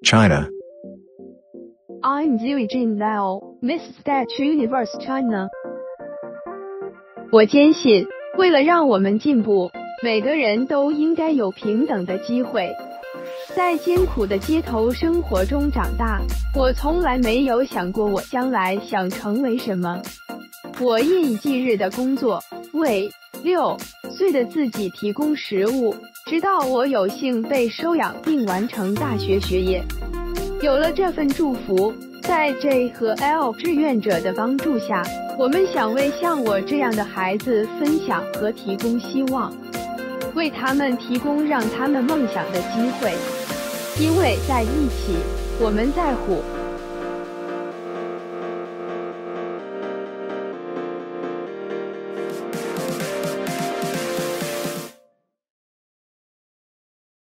China. I'm Shuijin Lao, Miss State Universe China. 我坚信，为了让我们进步，每个人都应该有平等的机会。在艰苦的街头生活中长大，我从来没有想过我将来想成为什么。我夜以继日的工作，为6岁的自己提供食物，直到我有幸被收养并完成大学学业。有了这份祝福，在 J 和 L 志愿者的帮助下，我们想为像我这样的孩子分享和提供希望，为他们提供让他们梦想的机会。因为在一起，我们在乎。